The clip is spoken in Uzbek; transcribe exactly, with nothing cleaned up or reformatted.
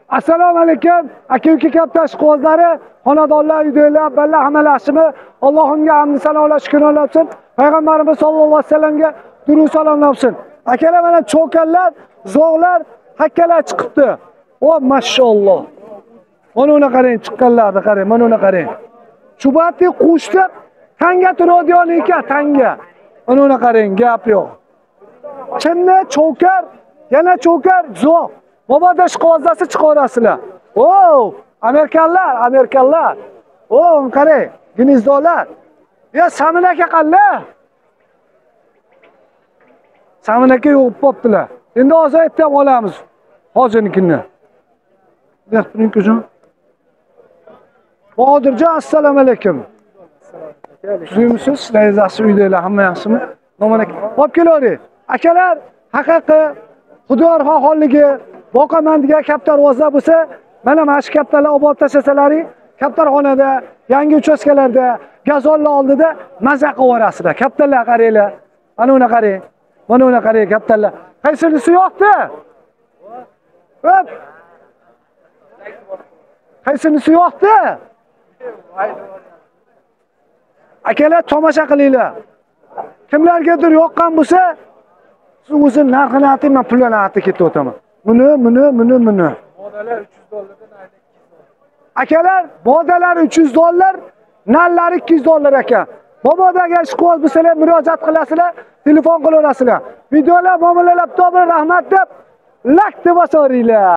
Assalomu alaykum. Aka-uka katta ishqibozlari, xonadonlar, uydagilar, ballar hammalar yaxshimi? Allohimga hamd sanolar, shukronlar olsin. Payg'ambarimiz sollallohu alayhi vasallamga durud salomlar olsin. Akalar mana cho'kanlar, zo'g'lar, hakkalar chiqibdi. O mashalloh. Mana uni qarang, chiqqanlarni qarang, mana uni qarang. Chubati qushdi, tanga turadigan ekan, tanga. Mana uni qarang, gap yo'q. Chinni cho'kar, yana cho'kar, zo'q. Mobodo ishqibozlasi chiqarasizlar. O, Amerikanlar, Amerikanlar. O, qarang, gnezdolar. Ya Samin aka qalla? Samin aka yo'q bo'ptilar. Endi hozir aytib olamiz. Hozirnikini. Yaxshining kuzim. Bodirjon, assalomu alaykum. Sizmisiz? Sizlar yaxshi uydagilar hamma yaxshimi? Nomon aka. Hop kelavering. Akalar, haqiqiy Xudoyor xohligi boqaman degan kaptarvozlar bo'lsa, mana mana shu kaptarlar olib tashlasalaring, kaptarxonada, yangi uchastkalarda, gazollar oldida maza qilib yuborasizlar. Kaptarlar qaranglar. Mana uni qarang. Mana uni qarang kaptarlar. Qaysinisi yo'qdi? Hop. Qaysinisi yo'qdi? Akalar tomosha qilinglar. Kimlargadir yoqqan bo'lsa, siz o'zi narxini ayting, men pulini aytib ketib o'taman. Buni, buni, buni, buni. Bodalar uch yuz dollardan ayda ikki yuz dollar. Akalar, bodalar uch yuz dollar, nallari ikki yuz dollar ekan. Bobodaga ishqibos bo'lsalar, murojaat qilasizlar, telefon qilaverasizlar. Videolar muomalalab to'g'ri rahmat deb, like deb bosaveringlar.